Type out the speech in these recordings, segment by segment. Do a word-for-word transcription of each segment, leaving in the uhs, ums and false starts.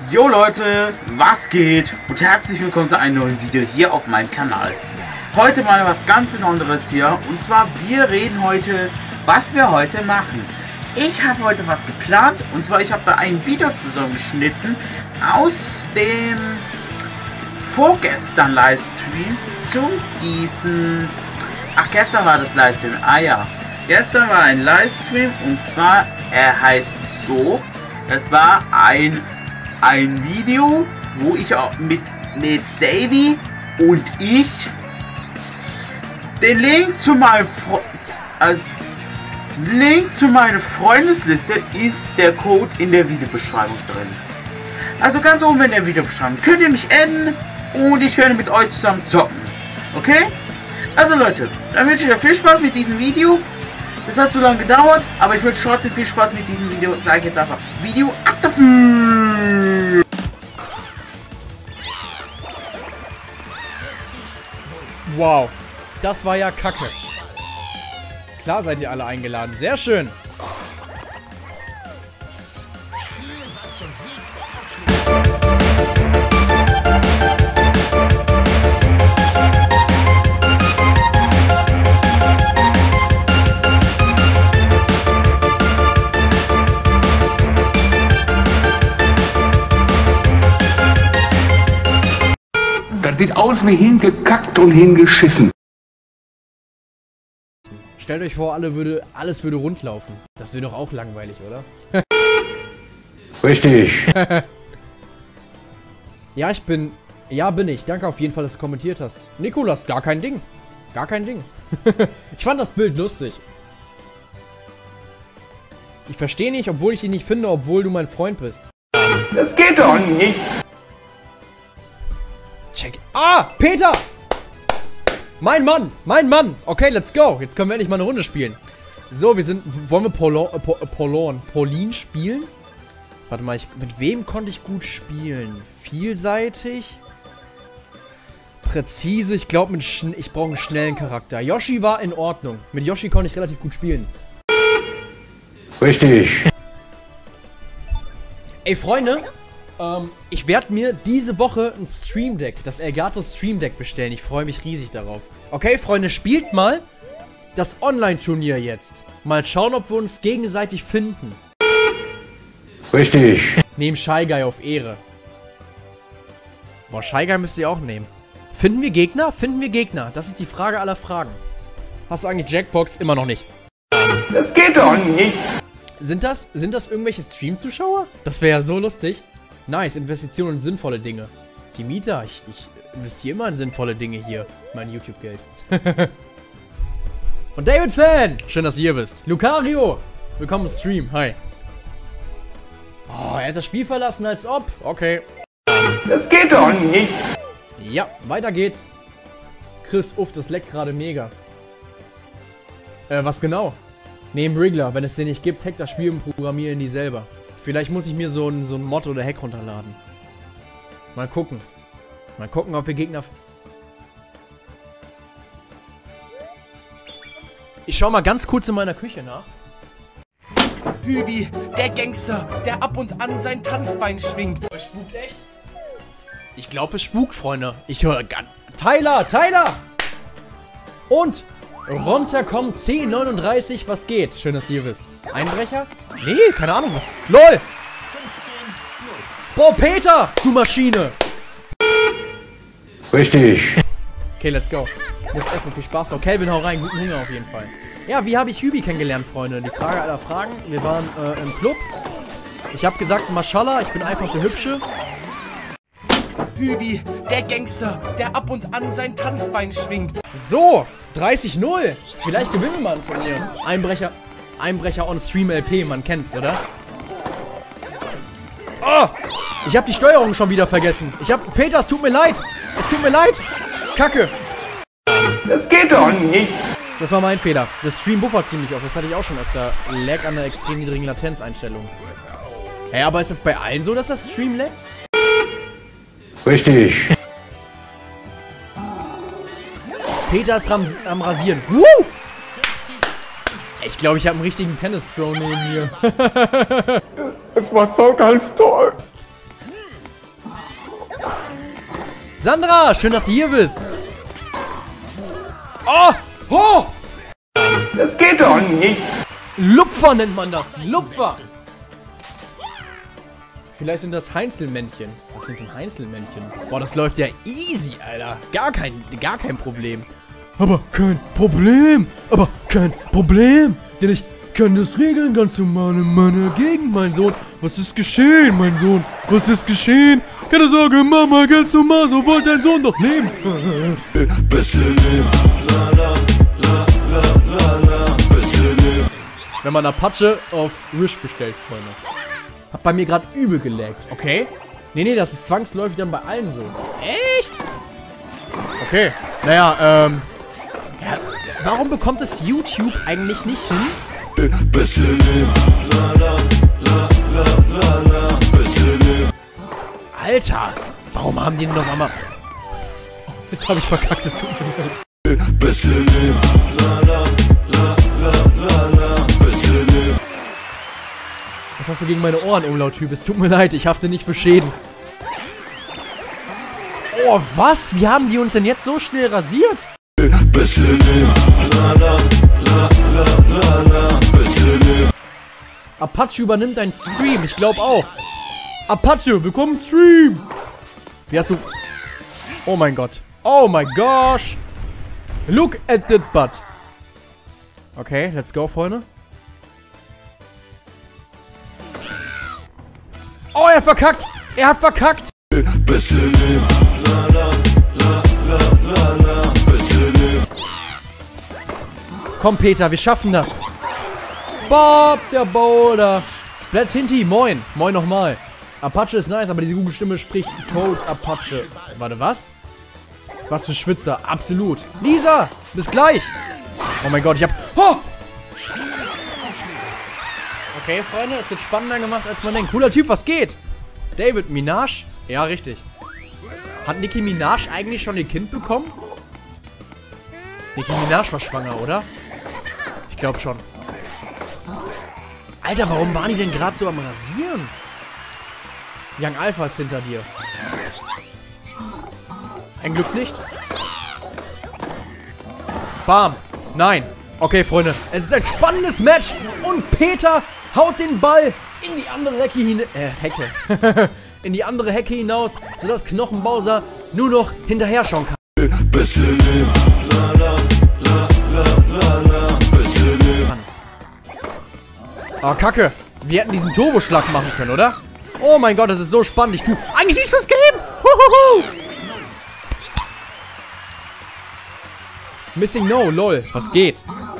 Jo Leute, was geht? Und herzlich willkommen zu einem neuen Video hier auf meinem Kanal. Heute mal was ganz Besonderes hier. Und zwar, wir reden heute, was wir heute machen. Ich habe heute was geplant. Und zwar, ich habe da ein Video zusammengeschnitten aus dem vorgestern Livestream zu diesem... Ach, gestern war das Livestream. Ah ja. Gestern war ein Livestream und zwar, er heißt so, es war ein... ein Video, wo ich auch mit, mit Davy und ich den Link zu meinem Fre äh, Link zu meiner Freundesliste ist der Code in der Videobeschreibung drin. Also ganz oben in der Videobeschreibung könnt ihr mich adden und ich werde mit euch zusammen zocken. Okay? Also Leute, dann wünsche ich euch viel Spaß mit diesem Video. Das hat zu lange gedauert, aber ich wünsche trotzdem viel Spaß mit diesem Video. Sage ich jetzt einfach Video ab dafür. Wow, das war ja kacke. Klar seid ihr alle eingeladen. Sehr schön. Das sieht aus wie hingekackt und hingeschissen. Stellt euch vor, alle würde, alles würde rundlaufen. Das wäre doch auch langweilig, oder? Richtig. Ja, ich bin... Ja, bin ich. Danke auf jeden Fall, dass du kommentiert hast. Nikolas, gar kein Ding. Gar kein Ding. Ich fand das Bild lustig. Ich verstehe nicht, obwohl ich dich nicht finde, obwohl du mein Freund bist. Das geht doch nicht. Check. Ah, Peter! Mein Mann, mein Mann. Okay, let's go. Jetzt können wir endlich mal eine Runde spielen. So, wir sind... Wollen wir Polon, äh, Polon, Pauline spielen? Warte mal, ich, mit wem konnte ich gut spielen? Vielseitig? Präzise. Ich glaube, mit Schn ich brauche einen schnellen Charakter. Yoshi war in Ordnung. Mit Yoshi konnte ich relativ gut spielen. Richtig. Ey, Freunde. Ähm, ich werde mir diese Woche ein Stream Deck, das Elgato Stream Deck bestellen. Ich freue mich riesig darauf. Okay, Freunde, spielt mal das Online-Turnier jetzt. Mal schauen, ob wir uns gegenseitig finden. Richtig. Nehmen Shy Guy auf Ehre. Boah, Shy Guy müsst ihr auch nehmen. Finden wir Gegner? Finden wir Gegner? Das ist die Frage aller Fragen. Hast du eigentlich Jackbox? Immer noch nicht. Das geht doch nicht. Sind das, sind das irgendwelche Stream-Zuschauer? Das wäre ja so lustig. Nice, Investitionen in sinnvolle Dinge. Die Mieter, ich, ich investiere immer in sinnvolle Dinge hier. Mein YouTube-Geld. Und David Fan! Schön, dass du hier bist. Lucario! Willkommen im Stream. Hi. Oh, er hat das Spiel verlassen, als ob. Okay. Das geht doch nicht. Ja, weiter geht's. Chris, uff, das leckt gerade mega. Äh, was genau? Neben Wriggler. Wenn es den nicht gibt, hackt das Spiel und programmieren die selber. Vielleicht muss ich mir so ein, so ein Mod oder Hack runterladen. Mal gucken. Mal gucken, ob wir Gegner... Ich schau mal ganz kurz in meiner Küche nach. Hübi, der Gangster, der ab und an sein Tanzbein schwingt. Es spukt echt? Ich glaube, es spukt, Freunde. Ich höre ganz... Tyler, Tyler! Und runterkommt C neununddreißig, was geht? Schön, dass ihr wisst. Einbrecher? Nee, keine Ahnung was. LOL! Boah, Peter! Du Maschine! Richtig. Okay, let's go. Ich muss essen, viel Spaß noch. Kelvin, hau rein, guten Hunger auf jeden Fall. Ja, wie habe ich Hübi kennengelernt, Freunde? Die Frage aller Fragen. Wir waren äh, im Club. Ich habe gesagt, Maschallah, ich bin einfach der Hübsche. Hübi, der Gangster, der ab und an sein Tanzbein schwingt. So, dreißig null. Vielleicht gewinnen wir mal ein Turnier. Einbrecher, Einbrecher on Stream L P, man kennt's, oder? Oh, ich habe die Steuerung schon wieder vergessen. Ich hab... Peter, es tut mir leid. Es tut mir leid. Kacke. Das geht doch nicht. Das war mein Fehler. Das Stream buffert ziemlich oft. Das hatte ich auch schon öfter. Lag an einer extrem niedrigen Latenzeinstellung. Hä, aber ist das bei allen so, dass das Stream laggt? Richtig. Peter ist am, am Rasieren. Woo! Ich glaube, ich habe einen richtigen Tennis-Pro neben mir. Es war so ganz toll. Sandra, schön, dass du hier bist. Oh! Oh! Das geht doch nicht. Lupfer nennt man das. Lupfer. Vielleicht sind das Heinzelmännchen. Was sind denn Heinzelmännchen? Boah, das läuft ja easy, Alter. Gar kein, gar kein Problem. Aber kein Problem. Aber kein Problem. Denn ich kann das regeln ganz normal in meiner Gegend, mein Sohn. Was ist geschehen, mein Sohn? Was ist geschehen? Keine Sorge, Mama, ganz normal. So wollte dein Sohn doch leben. Beste Leben. La, la, la, la, la, la. Beste Leben. Wenn man Apache auf Wish bestellt, Freunde. Hat bei mir gerade übel gelaggt. Okay. Nee, nee, das ist zwangsläufig dann bei allen so. Echt? Okay. Naja, ähm... Ja, warum bekommt es YouTube eigentlich nicht hin? Beste Leben. La, la, la, la, la, la. Beste Leben. Alter, warum haben die denn noch einmal... Oh, jetzt habe ich verkackt, das tut mir leid. Beste Leben. La, la, la, la, la, la. Beste Leben. Was hast du gegen meine Ohren, Umlaut-Typ? Es tut mir leid, ich hafte nicht für Schäden. Oh, was? Wie haben die uns denn jetzt so schnell rasiert? Beste Leben. La, la, la, la, la, la. Beste Leben. Apache übernimmt deinen Stream, ich glaube auch. Apache, willkommen im Stream. Wie hast du... Oh mein Gott. Oh my gosh. Look at that butt. Okay, let's go, Freunde. Oh, er hat verkackt. Er hat verkackt. Beste Leben. La, la, la, la, la, la. Beste Leben. Komm, Peter, wir schaffen das. Bob, der Boulder. Splat Tinty, moin. Moin nochmal. Apache ist nice, aber diese Google-Stimme spricht Toad Apache. Warte, was? Was für Schwitzer. Absolut. Lisa, bis gleich. Oh mein Gott, ich hab... Oh! Okay, Freunde, es wird spannender gemacht, als man denkt. Cooler Typ, was geht? David, Minaj? Ja, richtig. Hat Nicki Minaj eigentlich schon ihr Kind bekommen? Nicki Minaj war schwanger, oder? Ich glaube schon. Alter, warum waren die denn gerade so am Rasieren? Young Alpha ist hinter dir. Ein Glück nicht. Bam. Nein. Okay, Freunde. Es ist ein spannendes Match. Und Peter haut den Ball in die andere Hecke hinaus. Äh, Hecke. in die andere Hecke hinaus, sodass Knochenbowser nur noch hinterher schauen kann. Beste Leben. La, la, la, la, la, la. Beste Leben. Oh, Kacke. Wir hätten diesen Turboschlag machen können, oder? Oh mein Gott, das ist so spannend. Ich tu eigentlich nichts fürs Game. Huhuhu. Missing No, lol. Was geht?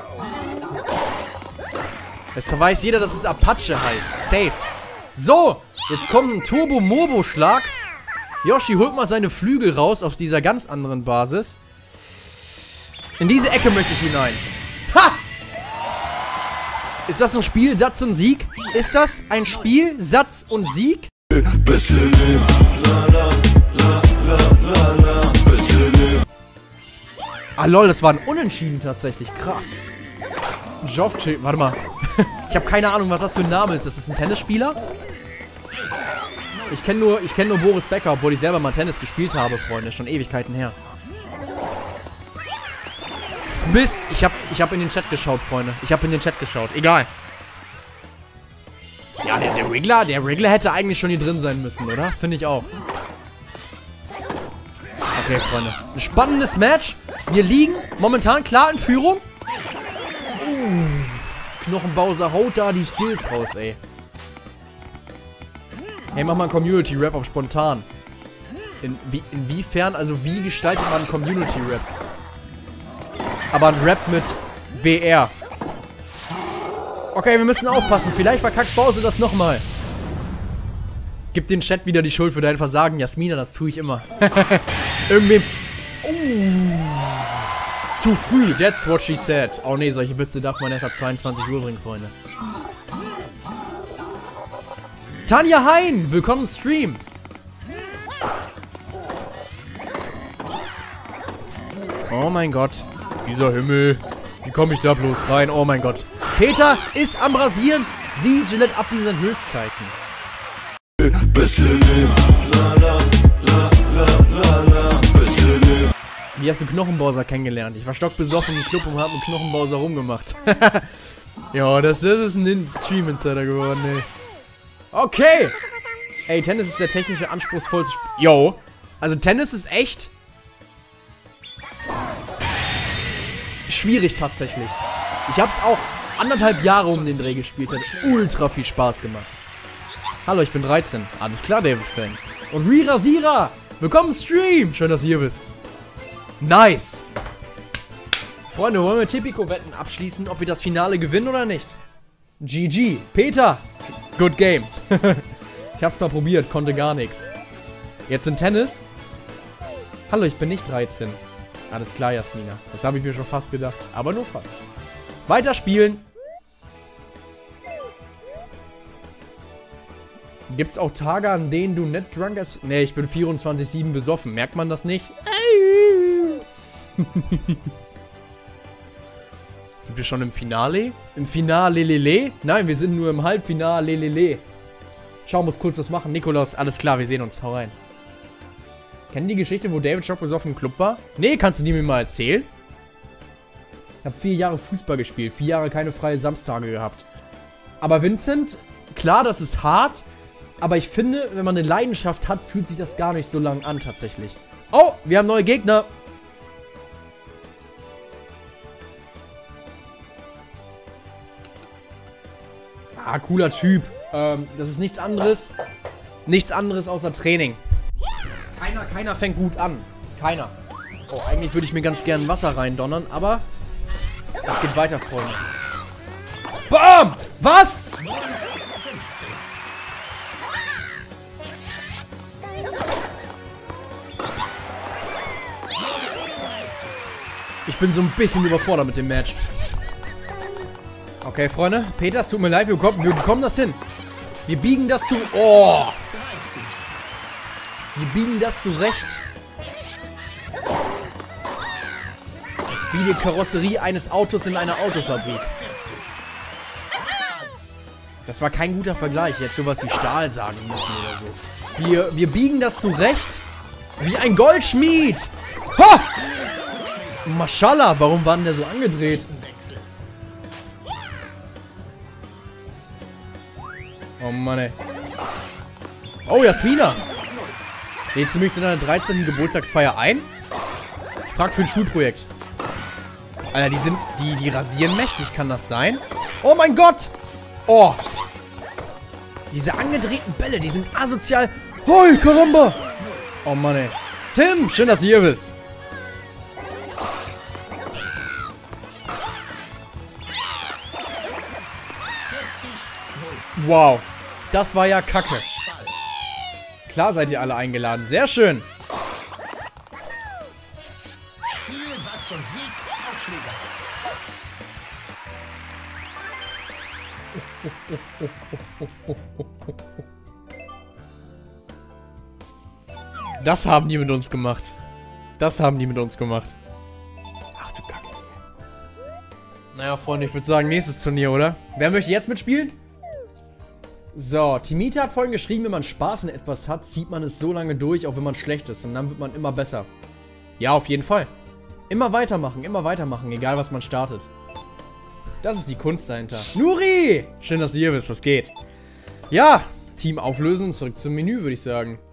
Es weiß jeder, dass es Apache heißt. Safe. So, jetzt kommt ein Turbo-Mobo-Schlag. Yoshi holt mal seine Flügel raus aus dieser ganz anderen Basis. In diese Ecke möchte ich hinein. Ha! Ist das ein Spiel, Satz und Sieg? Ist das ein Spiel, Satz und Sieg? Beste Leben. La, la, la, la, la, la. Beste Leben. Ah lol, das war ein Unentschieden tatsächlich. Krass. Jovci, warte mal. Ich habe keine Ahnung, was das für ein Name ist. Ist das ein Tennisspieler? Ich kenne nur, ich kenn nur Boris Becker, obwohl ich selber mal Tennis gespielt habe, Freunde. Schon Ewigkeiten her. Mist, ich habe ich hab in den Chat geschaut, Freunde. Ich habe in den Chat geschaut. Egal. Ja, der, der Wriggler, der Wriggler hätte eigentlich schon hier drin sein müssen, oder? Finde ich auch. Okay, Freunde. Ein spannendes Match. Wir liegen momentan klar in Führung. Uh, Knochenbowser haut da die Skills raus, ey. Hey, mach mal einen Community-Rap auf spontan. In, wie, inwiefern, also wie gestaltet man einen Community-Rap? Aber ein Rap mit W R. Okay, wir müssen aufpassen. Vielleicht verkackt Bowser das nochmal. Gib den Chat wieder die Schuld für dein Versagen, Jasmina, das tue ich immer. Irgendwem... Uh, zu früh, that's what she said. Oh ne, solche Witze darf man erst ab zweiundzwanzig Uhr bringen, Freunde. Tanja Hein, willkommen im Stream. Oh mein Gott. Dieser Himmel. Wie komme ich da bloß rein? Oh mein Gott. Peter ist am Rasieren wie Gillette Abdi in seinen Höchstzeiten. Beste Leben. La, la, la, la, la, la. hast du Knochenbowser kennengelernt? Ich war stockbesoffen im Club und hab mit Knochenbowser rumgemacht. Ja, das, das ist ein Stream-Insider geworden, ey. Okay. Ey, Tennis ist der technische anspruchsvollste Spiel. Yo. Also Tennis ist echt schwierig tatsächlich. Ich hab's auch anderthalb Jahre um den Dreh gespielt. Hat ultra viel Spaß gemacht. Hallo, ich bin dreizehn. Alles klar, David Fan. Und Rirasira. Willkommen im Stream. Schön, dass ihr hier bist. Nice. Freunde, wollen wir Tipico-Wetten abschließen, ob wir das Finale gewinnen oder nicht? G G. Peter. Good game. Ich hab's mal probiert, konnte gar nichts. Jetzt in Tennis. Hallo, ich bin nicht dreizehn. Alles klar, Jasmina. Das habe ich mir schon fast gedacht. Aber nur fast. Weiter spielen. Gibt's auch Tage, an denen du nicht drunk bist? Nee, ich bin vierundzwanzig sieben besoffen. Merkt man das nicht? Sind wir schon im Finale? Im Finale, lele? Nein, wir sind nur im Halbfinale, lele. Schau, muss kurz was machen. Nikolaus, alles klar, wir sehen uns. Hau rein. Kennen die Geschichte, wo David Schock besoffen im Club war? Nee, kannst du die mir mal erzählen? Ich habe vier Jahre Fußball gespielt. Vier Jahre keine freie Samstage gehabt. Aber Vincent, klar, das ist hart. Aber ich finde, wenn man eine Leidenschaft hat, fühlt sich das gar nicht so lang an, tatsächlich. Oh, wir haben neue Gegner. Ah, cooler Typ. Ähm, das ist nichts anderes. Nichts anderes außer Training. Keiner, keiner fängt gut an. Keiner. Oh, eigentlich würde ich mir ganz gern Wasser reindonnern, aber es geht weiter, Freunde. Bam! Was? Ich bin so ein bisschen überfordert mit dem Match. Okay, Freunde. Peter, es tut mir leid, wir bekommen, wir bekommen das hin. Wir biegen das zu... Oh! Wir biegen das zurecht. Wie die Karosserie eines Autos in einer Autofabrik. Das war kein guter Vergleich. Ich hätte sowas wie Stahl sagen müssen oder so. Wir, wir biegen das zurecht. Wie ein Goldschmied. Ha! Maschallah, warum war denn der so angedreht? Oh Mann, ey. Oh, Jasmina. Lädst du mich zu deiner dreizehnten Geburtstagsfeier ein? Ich frag für ein Schulprojekt. Alter, die sind... Die, die rasieren mächtig, kann das sein? Oh mein Gott! Oh! Diese angedrehten Bälle, die sind asozial... Hoi, Karamba! Oh Mann, ey. Tim, schön, dass du hier bist. Wow. Das war ja kacke. Klar seid ihr alle eingeladen. Sehr schön. Spielsatz und Sieg, Aufschläger. Das haben die mit uns gemacht. Das haben die mit uns gemacht. Ach du Kacke. Naja, Freunde, ich würde sagen, nächstes Turnier, oder? Wer möchte jetzt mitspielen? So, Timita hat vorhin geschrieben, wenn man Spaß in etwas hat, zieht man es so lange durch, auch wenn man schlecht ist. Und dann wird man immer besser. Ja, auf jeden Fall. Immer weitermachen, immer weitermachen, egal was man startet. Das ist die Kunst dahinter. Nuri! Schön, dass du hier bist, was geht? Ja, Team auflösen und zurück zum Menü, würde ich sagen.